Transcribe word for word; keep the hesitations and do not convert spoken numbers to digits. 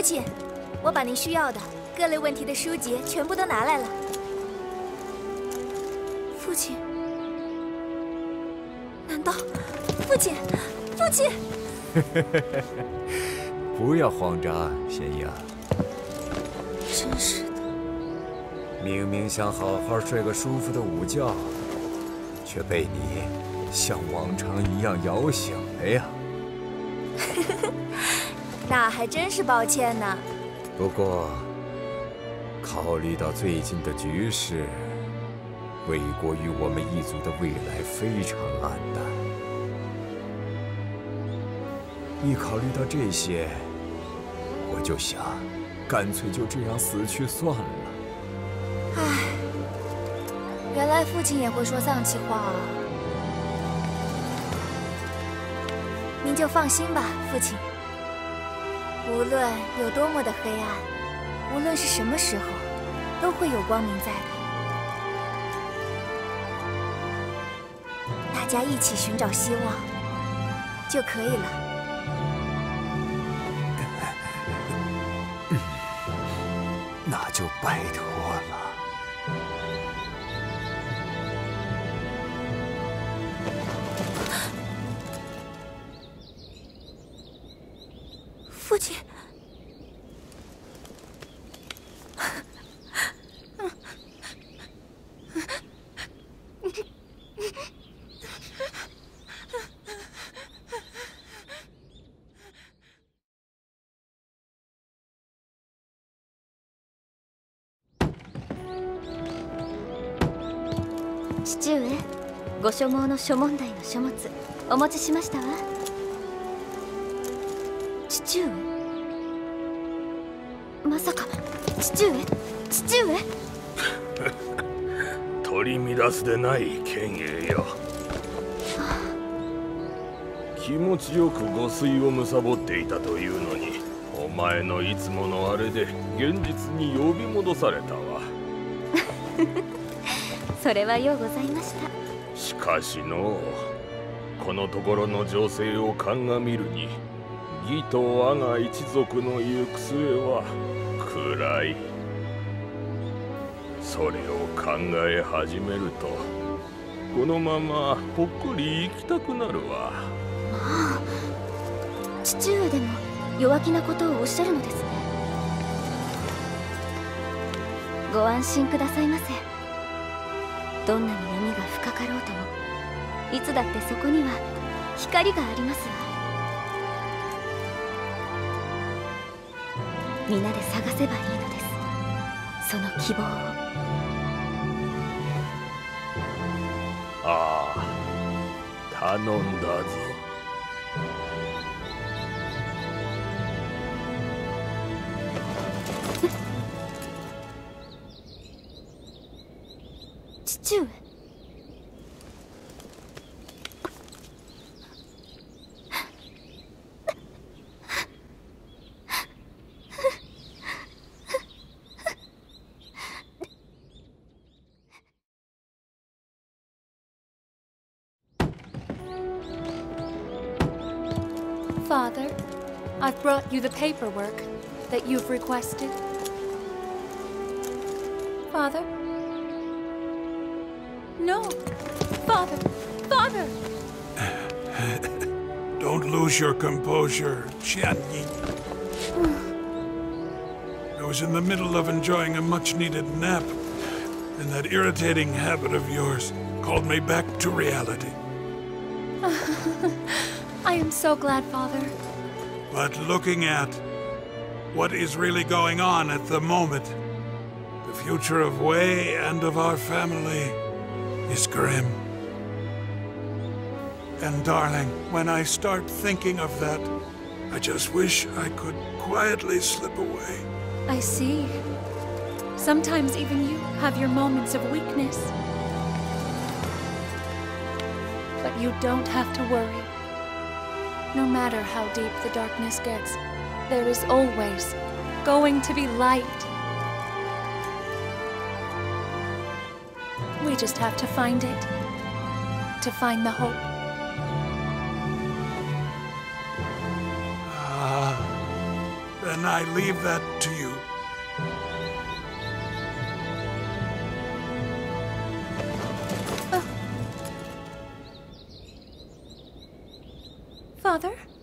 亲，我把您需要的各类问题的书籍全部都拿来了。父亲，难道父亲，父亲？ 不要慌张，贤英。 真是的， 明明想好好睡个舒服的午觉，却被你像往常一样摇醒了呀。 那还真是抱歉呢。 不过，考虑到最近的局势，魏国与我们一族的未来非常暗淡。一考虑到这些，我就想，干脆就这样死去算了。 唉，原来父亲也会说丧气话啊。您就放心吧，父亲。无论有多么的黑暗，无论是什么时候，都会有光明在的。大家一起寻找希望就可以了。 那就拜托了。 父亲， 父上、ご所望の諸問題の書物お持ちしましたわ。父上、まさか父上父上取り乱すでない剣英よ。気持ちよく誤水を貪っていたというのに、お前のいつものあれで現実に呼び戻されたわ。 それはようございました。 しかしのこのところの情勢を鑑みるに、義と我が一族の行く末は暗い。それを考え始めると、このままぽっくり生きたくなるわ。 まあ、父上でも弱気なことをおっしゃるのですね。ご安心くださいませ。どんなに闇が深かろうとも、いつだってそこには光がありますわ。皆で探せばいいのです、その希望を。 ああ、頼んだぞ。 父上、 Father, I've brought you the paperwork that you've requested. Father? No! Father! Father! Don't lose your composure, Qianyi. I was in the middle of enjoying a much-needed nap, and that irritating habit of yours called me back to reality. I am so glad, Father. But looking at what is really going on at the moment, the future of Wei and of our family is grim. And darling, when I start thinking of that, I just wish I could quietly slip away. I see. Sometimes even you have your moments of weakness. But you don't have to worry. No matter how deep the darkness gets, there is always going to be light. We just have to find it. To find the hope. Ah, Then I leave that to you. Father?